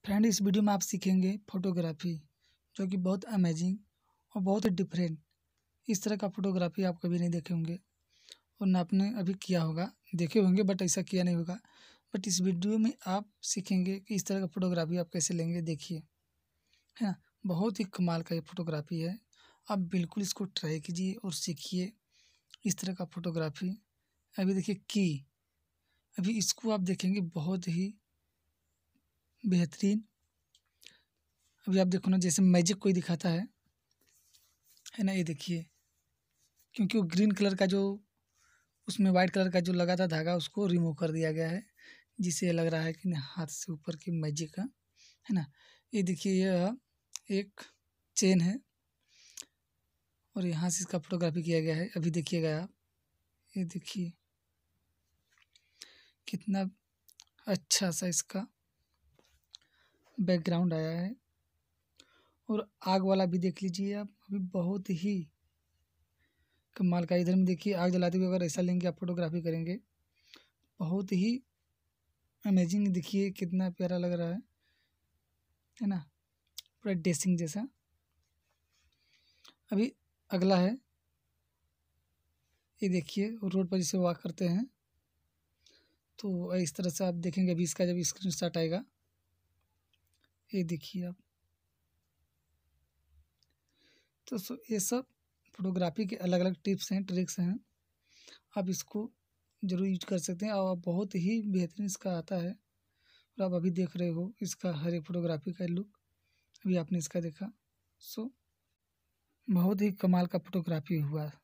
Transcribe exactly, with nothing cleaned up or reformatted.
Friend, इस video में आप सीखेंगे फोटोग्राफी, जो कि बहुत अमेजिंग और बहुत ही डिफरेंट। इस तरह का फोटोग्राफी आप कभी नहीं देखे होंगे और ना आपने अभी किया होगा। देखे होंगे बट ऐसा किया नहीं होगा। बट इस वीडियो में आप सीखेंगे कि इस तरह का फोटोग्राफी आप कैसे लेंगे। देखिए, है ना, बहुत ही कमाल का ये फोटोग्राफी है। आप बिल्कुल इसको ट्राई कीजिए और सीखिए इस तरह का फोटोग्राफी। अभी देखिए की अभी इसको आप देखेंगे बहुत ही बेहतरीन। अभी आप देखो ना, जैसे मैजिक कोई दिखाता है है ना। ये देखिए, क्योंकि वो ग्रीन कलर का जो उसमें वाइट कलर का जो लगा था धागा, उसको रिमूव कर दिया गया है, जिससे ये लग रहा है कि नहीं, हाथ से ऊपर की मैजिक है है ना। ये देखिए, यह एक चेन है और यहाँ से इसका फोटोग्राफी किया गया है। अभी देखिएगा आप, ये देखिए कितना अच्छा सा इसका बैकग्राउंड आया है। और आग वाला भी देख लीजिए आप, अभी बहुत ही कमाल का। इधर में देखिए, आग जलाते हुए अगर ऐसा लेंगे आप फोटोग्राफी करेंगे, बहुत ही अमेजिंग। देखिए कितना प्यारा लग रहा है है ना, पूरा डेसिंग जैसा। अभी अगला है, ये देखिए रोड पर जैसे वॉक करते हैं तो इस तरह से आप देखेंगे। अभी इसका जब स्क्रीनशॉट आएगा, ये देखिए आप। तो सो ये सब फोटोग्राफी के अलग अलग टिप्स हैं, ट्रिक्स हैं। आप इसको ज़रूर यूज कर सकते हैं और बहुत ही बेहतरीन इसका आता है। और आप अभी देख रहे हो इसका हर एक फोटोग्राफी का लुक। अभी आपने इसका देखा, सो बहुत ही कमाल का फोटोग्राफी हुआ।